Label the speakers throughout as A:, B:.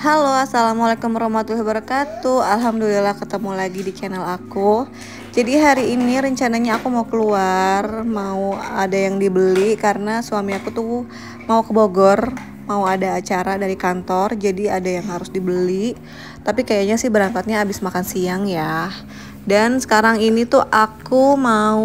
A: Halo, assalamualaikum warahmatullahi wabarakatuh. Alhamdulillah ketemu lagi di channel aku. Jadi hari ini rencananya aku mau keluar, mau ada yang dibeli karena suami aku tuh mau ke Bogor, mau ada acara dari kantor, jadi ada yang harus dibeli. Tapi kayaknya sih berangkatnya habis makan siang ya. Dan sekarang ini tuh aku mau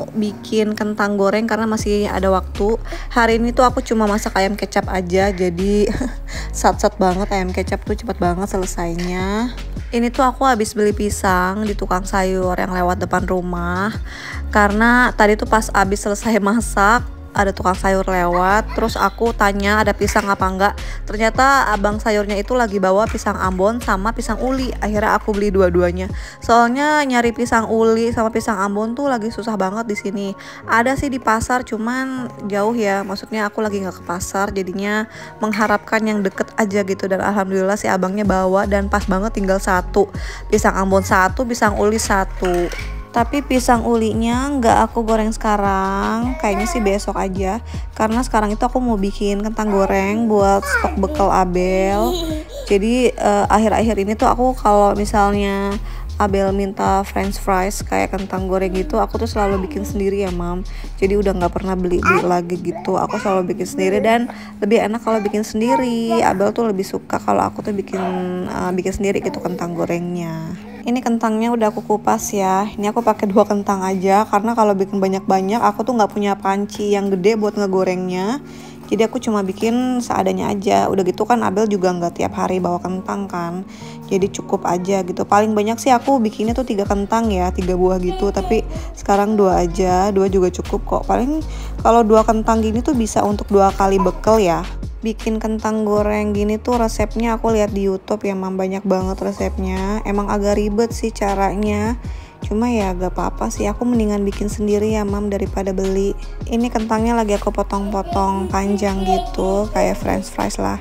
A: bikin kentang goreng karena masih ada waktu. Hari ini tuh aku cuma masak ayam kecap aja, jadi sat-sat banget ayam kecap tuh cepet banget selesainya. Ini tuh aku habis beli pisang di tukang sayur yang lewat depan rumah. Karena tadi tuh pas habis selesai masak ada tukang sayur lewat, terus aku tanya ada pisang apa enggak. Ternyata abang sayurnya itu lagi bawa pisang Ambon sama pisang uli. Akhirnya aku beli dua-duanya. Soalnya nyari pisang uli sama pisang Ambon tuh lagi susah banget di sini. Ada sih di pasar, cuman jauh ya. Maksudnya aku lagi nggak ke pasar, jadinya mengharapkan yang deket aja gitu. Dan alhamdulillah si abangnya bawa dan pas banget tinggal satu. Pisang Ambon satu, pisang uli satu. Tapi pisang ulinya nggak aku goreng sekarang, kayaknya sih besok aja. Karena sekarang itu aku mau bikin kentang goreng buat stok bekal Abel. Jadi akhir-akhir ini tuh aku kalau misalnya Abel minta french fries kayak kentang goreng gitu, aku tuh selalu bikin sendiri ya mam. Jadi udah nggak pernah beli-beli lagi gitu. Aku selalu bikin sendiri dan lebih enak kalau bikin sendiri. Abel tuh lebih suka kalau aku tuh bikin sendiri gitu kentang gorengnya. Ini kentangnya udah aku kupas ya. Ini aku pakai 2 kentang aja karena kalau bikin banyak-banyak aku tuh nggak punya panci yang gede buat ngegorengnya. Jadi aku cuma bikin seadanya aja. Udah gitu kan Abel juga nggak tiap hari bawa kentang kan. Jadi cukup aja gitu. Paling banyak sih aku bikinnya tuh 3 kentang ya, 3 buah gitu. Tapi sekarang 2 aja, 2 juga cukup kok. Paling kalau 2 kentang gini tuh bisa untuk 2 kali bekal ya. Bikin kentang goreng gini tuh resepnya aku lihat di YouTube ya mam, banyak banget resepnya. Emang agak ribet sih caranya. Cuma ya gak apa-apa sih, aku mendingan bikin sendiri ya mam daripada beli. Ini kentangnya lagi aku potong-potong panjang gitu, kayak french fries lah.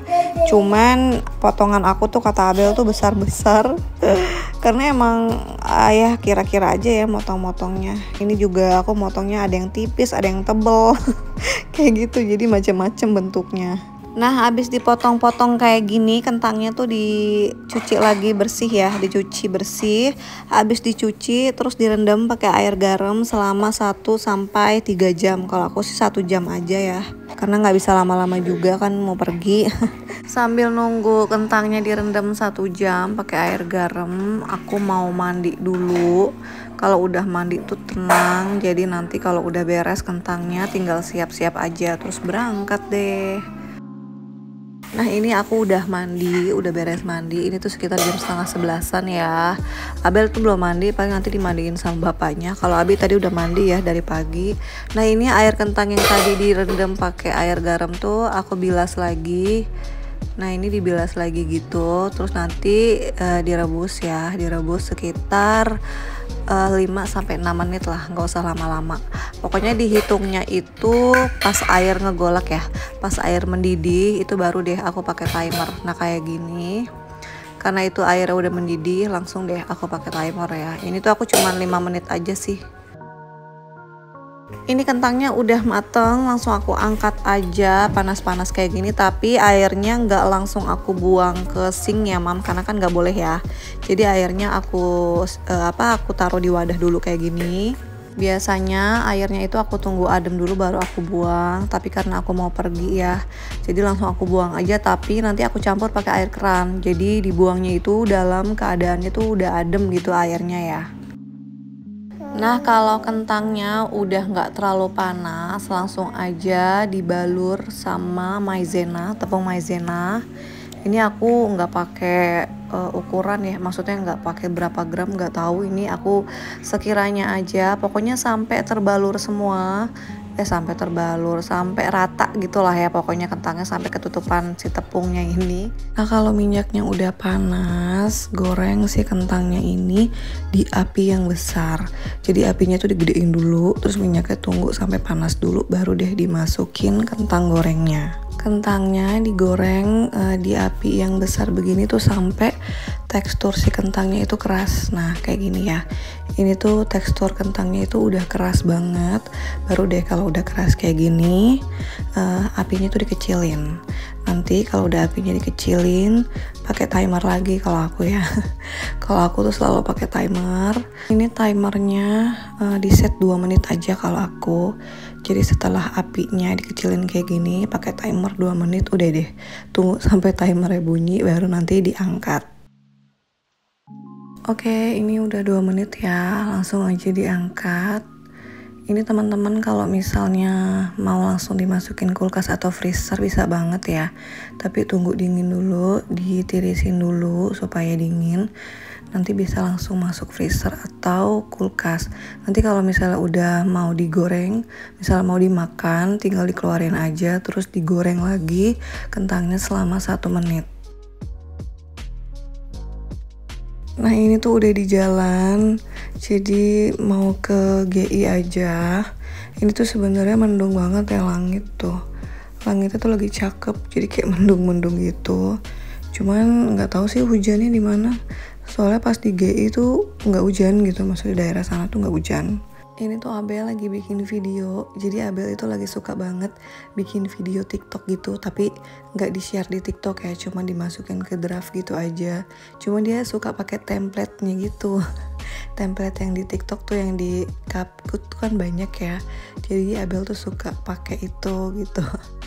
A: Cuman potongan aku tuh kata Abel tuh besar-besar. Karena emang ayah kira-kira aja ya motong-motongnya. Ini juga aku motongnya ada yang tipis, ada yang tebel. Kayak gitu, jadi macam-macam bentuknya. Nah, habis dipotong-potong kayak gini, kentangnya tuh dicuci lagi bersih ya, dicuci bersih. Habis dicuci terus direndam pakai air garam selama 1 sampai 3 jam. Kalau aku sih 1 jam aja ya. Karena nggak bisa lama-lama juga kan mau pergi. Sambil nunggu kentangnya direndam 1 jam pakai air garam, aku mau mandi dulu. Kalau udah mandi tuh tenang, jadi nanti kalau udah beres kentangnya tinggal siap-siap aja terus berangkat deh. Nah ini aku udah mandi, udah beres mandi. Ini tuh sekitar jam setengah 11-an ya. Abel tuh belum mandi, paling nanti dimandiin sama bapaknya. Kalau Abi tadi udah mandi ya dari pagi. Nah ini air kentang yang tadi direndam pakai air garam tuh aku bilas lagi. Nah ini dibilas lagi gitu. Terus nanti direbus ya, direbus sekitar 5-6 menit lah, nggak usah lama-lama. Pokoknya dihitungnya itu pas air ngegolak ya, pas air mendidih itu baru deh aku pakai timer. Nah kayak gini, karena itu airnya udah mendidih langsung deh aku pakai timer ya. Ini tuh aku cuman 5 menit aja sih. Ini kentangnya udah mateng, langsung aku angkat aja panas-panas kayak gini. Tapi airnya nggak langsung aku buang ke sink ya mam, karena kan nggak boleh ya. Jadi airnya aku taruh di wadah dulu kayak gini. Biasanya airnya itu aku tunggu adem dulu baru aku buang. Tapi karena aku mau pergi ya, jadi langsung aku buang aja. Tapi nanti aku campur pakai air keran. Jadi dibuangnya itu dalam keadaannya tuh udah adem gitu airnya ya. Nah kalau kentangnya udah nggak terlalu panas, langsung aja dibalur sama maizena, tepung maizena. Ini aku nggak pakai ukuran ya, maksudnya nggak pakai berapa gram, nggak tahu. Ini aku sekiranya aja, pokoknya sampai terbalur semua. Sampai rata gitulah ya, pokoknya kentangnya sampai ketutupan si tepungnya ini. Nah kalau minyaknya udah panas, goreng si kentangnya ini di api yang besar. Jadi apinya tuh digedein dulu, terus minyaknya tunggu sampai panas dulu, baru deh dimasukin kentang gorengnya. Kentangnya digoreng di api yang besar begini tuh sampai tekstur si kentangnya itu keras. Nah kayak gini ya, ini tuh tekstur kentangnya itu udah keras banget. Baru deh kalau udah keras kayak gini, apinya tuh dikecilin. Nanti kalau udah apinya dikecilin, pakai timer lagi kalau aku ya. Kalau aku tuh selalu pakai timer. Ini timernya di set 2 menit aja kalau aku. Jadi setelah apinya dikecilin kayak gini, pakai timer 2 menit, udah deh. Tunggu sampai timernya bunyi baru nanti diangkat. Oke, ini udah 2 menit ya, langsung aja diangkat. Ini teman-teman kalau misalnya mau langsung dimasukin kulkas atau freezer bisa banget ya. Tapi tunggu dingin dulu, ditirisin dulu supaya dingin. Nanti bisa langsung masuk freezer atau kulkas. Nanti kalau misalnya udah mau digoreng, misalnya mau dimakan, tinggal dikeluarin aja, terus digoreng lagi kentangnya selama 1 menit. Nah ini tuh udah di jalan, jadi mau ke GI aja. Ini tuh sebenarnya mendung banget ya langit tuh. Langitnya tuh lagi cakep, jadi kayak mendung-mendung gitu. Cuman nggak tahu sih hujannya di mana. Soalnya pas di GI tuh nggak hujan gitu, maksudnya daerah sana tuh nggak hujan. Ini tuh Abel lagi bikin video, jadi Abel itu lagi suka banget bikin video TikTok gitu, tapi nggak di-share di TikTok ya, cuma dimasukin ke draft gitu aja. Cuma dia suka pakai template-nya gitu. Template yang di TikTok tuh yang di CapCut kan banyak ya, jadi Abel tuh suka pakai itu gitu.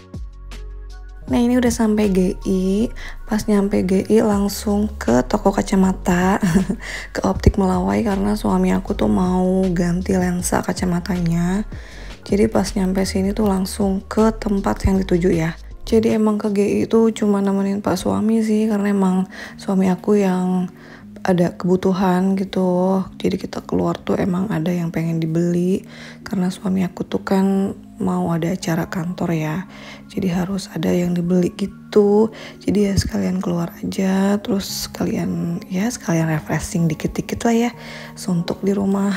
A: Nah ini udah sampai GI, pas nyampe GI langsung ke toko kacamata, ke Optik Melawai karena suami aku tuh mau ganti lensa kacamatanya. Jadi pas nyampe sini tuh langsung ke tempat yang dituju ya. Jadi emang ke GI itu cuma nemenin Pak suami sih, karena emang suami aku yang ada kebutuhan gitu. Jadi kita keluar tuh emang ada yang pengen dibeli, karena suami aku tuh kan mau ada acara kantor ya, jadi harus ada yang dibeli gitu. Jadi ya sekalian keluar aja, terus sekalian refreshing dikit-dikit lah ya, suntuk di rumah.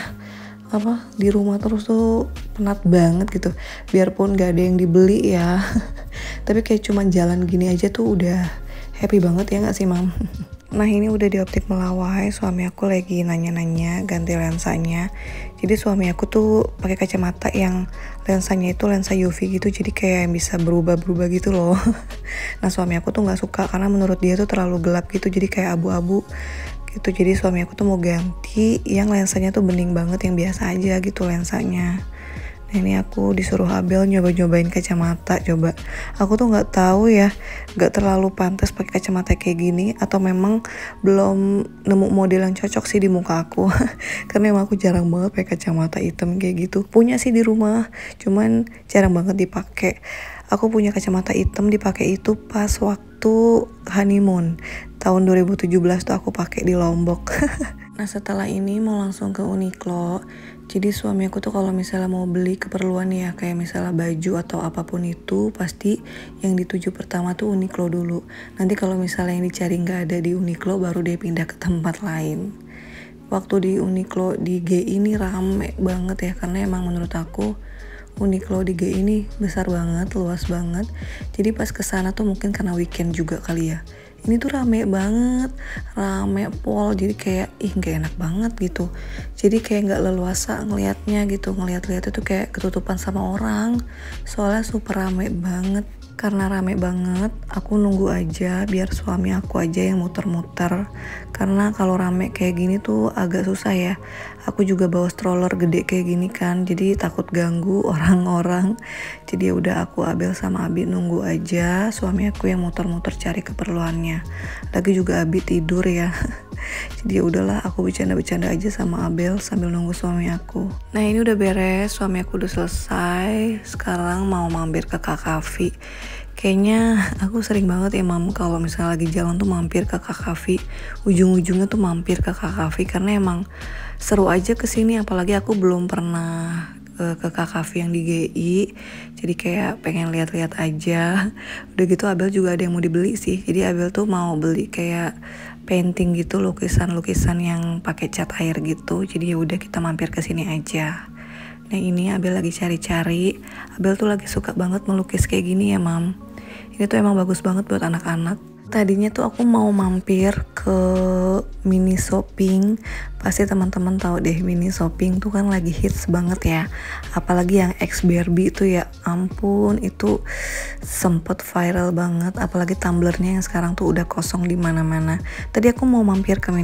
A: Di rumah terus tuh penat banget gitu, biarpun gak ada yang dibeli ya. Tapi kayak cuman jalan gini aja tuh udah happy banget ya gak sih Mam? Nah ini udah di Optik Melawai, suami aku lagi nanya-nanya ganti lensanya. Jadi suami aku tuh pakai kacamata yang lensanya itu lensa UV gitu, jadi kayak yang bisa berubah-berubah gitu loh. Nah suami aku tuh nggak suka karena menurut dia tuh terlalu gelap gitu, jadi kayak abu-abu gitu. Jadi suami aku tuh mau ganti yang lensanya tuh bening banget, yang biasa aja gitu lensanya. Nah ini aku disuruh Abel nyoba-nyobain kacamata. Coba aku tuh nggak tahu ya, nggak terlalu pantas pakai kacamata kayak gini, atau memang belum nemu model yang cocok sih di muka aku. Karena emang aku jarang banget pakai kacamata hitam kayak gitu. Punya sih di rumah, cuman jarang banget dipakai. Aku punya kacamata hitam dipakai itu pas waktu honeymoon tahun 2017 tuh aku pakai di Lombok. Nah setelah ini mau langsung ke Uniqlo. Jadi suami aku tuh kalau misalnya mau beli keperluan ya, kayak misalnya baju atau apapun itu, pasti yang dituju pertama tuh Uniqlo dulu. Nanti kalau misalnya yang dicari nggak ada di Uniqlo, baru dia pindah ke tempat lain. Waktu di Uniqlo di GI ini rame banget ya, karena emang menurut aku Uniqlo di GI ini besar banget, luas banget. Jadi pas kesana tuh mungkin karena weekend juga kali ya, ini tuh rame banget, rame pol, jadi kayak gak enak banget gitu. Jadi kayak gak leluasa ngelihatnya gitu, ngelihat-lihatnya tuh kayak ketutupan sama orang, soalnya super rame banget. Karena rame banget, aku nunggu aja biar suami aku aja yang muter-muter. Karena kalau rame kayak gini tuh agak susah ya. Aku juga bawa stroller gede kayak gini kan, jadi takut ganggu orang-orang. Jadi ya udah aku Abel sama Abi nunggu aja, suami aku yang muter-muter cari keperluannya. Lagi juga Abi tidur ya. Jadi ya udahlah, aku bercanda-bercanda aja sama Abel sambil nunggu suami aku. Nah ini udah beres, suami aku udah selesai. Sekarang mau mampir ke KKV. Kayaknya aku sering banget ya Mam, kalau misalnya lagi jalan tuh mampir ke KKV. Ujung-ujungnya tuh mampir ke KKV karena emang seru aja kesini. Apalagi aku belum pernah ke KKV yang di GI, jadi kayak pengen lihat-lihat aja. Udah gitu Abel juga ada yang mau dibeli sih, jadi Abel tuh mau beli kayak painting gitu, lukisan-lukisan yang pakai cat air gitu. Jadi ya udah kita mampir ke sini aja. Nah ini Abel lagi cari-cari. Abel tuh lagi suka banget melukis kayak gini ya Mam. Ini tuh emang bagus banget buat anak-anak. Tadinya tuh aku mau mampir ke mini shopping. Pasti teman-teman tahu deh, mini shopping tuh kan lagi hits banget ya. Apalagi yang ex Barbie itu ya ampun, itu sempet viral banget. Apalagi tumblernya yang sekarang tuh udah kosong di mana-mana. Tadi aku mau mampir ke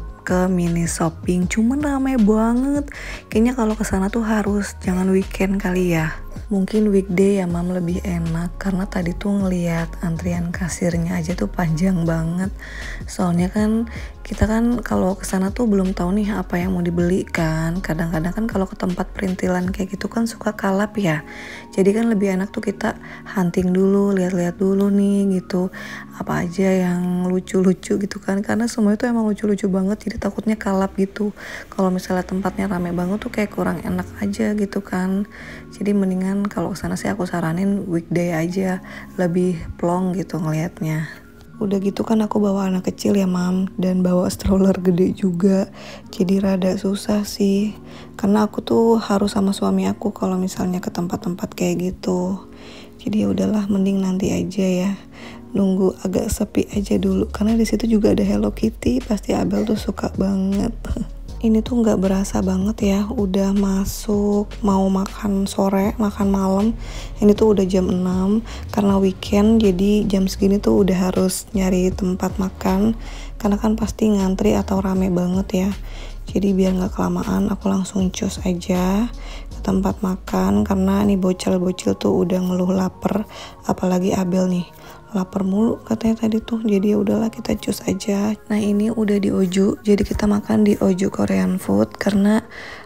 A: mini shopping, cuman ramai banget. Kayaknya kalau kesana tuh harus jangan weekend kali ya. Mungkin weekday ya mam, lebih enak karena tadi tuh ngeliat antrian kasirnya aja tuh panjang banget. Soalnya kan kita kan kalau kesana tuh belum tahu nih apa yang mau dibeli kan. Kadang-kadang kan kalau ke tempat perintilan kayak gitu kan suka kalap ya. Jadi kan lebih enak tuh kita hunting dulu, lihat-lihat dulu nih gitu. Apa aja yang lucu-lucu gitu kan. Karena semua itu emang lucu-lucu banget, jadi takutnya kalap gitu. Kalau misalnya tempatnya rame banget tuh kayak kurang enak aja gitu kan. Jadi mendingan kalau kesana sih aku saranin weekday aja, lebih plong gitu ngelihatnya. Udah gitu kan aku bawa anak kecil ya mam, dan bawa stroller gede juga, jadi rada susah sih karena aku tuh harus sama suami aku kalau misalnya ke tempat-tempat kayak gitu. Jadi ya udahlah, mending nanti aja ya, nunggu agak sepi aja dulu karena di situ juga ada Hello Kitty, pasti Abel tuh suka banget. Ini tuh nggak berasa banget ya, udah masuk mau makan sore, makan malam. Ini tuh udah jam 6 karena weekend, jadi jam segini tuh udah harus nyari tempat makan karena kan pasti ngantri atau rame banget ya. Jadi biar nggak kelamaan aku langsung cus aja ke tempat makan karena nih bocil-bocil tuh udah ngeluh lapar, apalagi Abel nih lapar mulu katanya tadi tuh. Jadi ya udahlah, kita cus aja. Nah ini udah di Oju, jadi kita makan di Oju Korean Food karena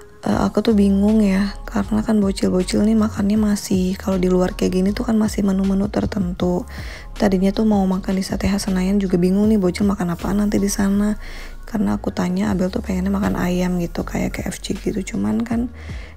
A: aku tuh bingung ya, karena kan bocil-bocil nih makannya masih, kalau di luar kayak gini tuh kan masih menu-menu tertentu. Tadinya tuh mau makan di Sate Khas Senayan, juga bingung nih bocil makan apaan nanti di sana. Karena aku tanya Abel tuh pengennya makan ayam gitu kayak KFC gitu, cuman kan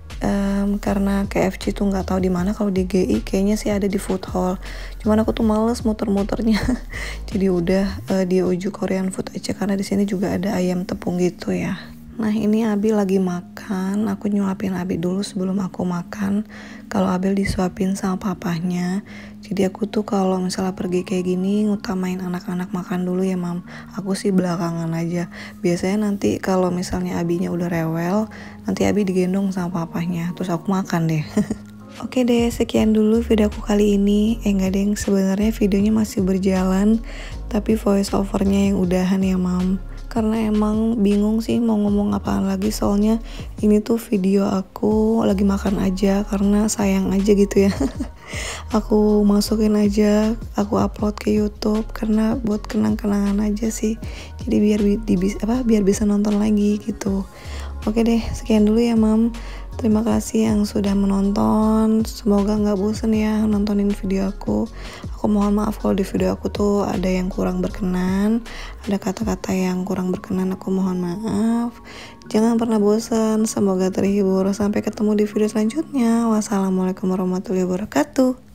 A: karena KFC tuh nggak tahu di mana. Kalau di GI kayaknya sih ada di food hall, cuman aku tuh males muter-muternya. Jadi udah di Oju Korean Food aja karena di sini juga ada ayam tepung gitu ya. Nah ini Abi lagi makan, aku nyuapin Abi dulu sebelum aku makan. Kalau Abel disuapin sama papahnya. Jadi aku tuh kalau misalnya pergi kayak gini ngutamain anak-anak makan dulu ya mam. Aku sih belakangan aja. Biasanya nanti kalau misalnya Abinya udah rewel, nanti Abi digendong sama papahnya, terus aku makan deh. Oke deh, sekian dulu video aku kali ini. Enggak deng, sebenarnya videonya masih berjalan, tapi voice overnya yang udahan ya mam. Karena emang bingung sih mau ngomong apaan lagi, soalnya ini tuh video aku lagi makan aja karena sayang aja gitu ya. Aku masukin aja, aku upload ke YouTube karena buat kenang-kenangan aja sih. Jadi biar bisa nonton lagi gitu. Oke deh, sekian dulu ya mam. Terima kasih yang sudah menonton. Semoga nggak bosen ya nontonin video aku. Aku mohon maaf kalau di video aku tuh ada yang kurang berkenan, ada kata-kata yang kurang berkenan, aku mohon maaf. Jangan pernah bosan, semoga terhibur. Sampai ketemu di video selanjutnya. Wassalamualaikum warahmatullahi wabarakatuh.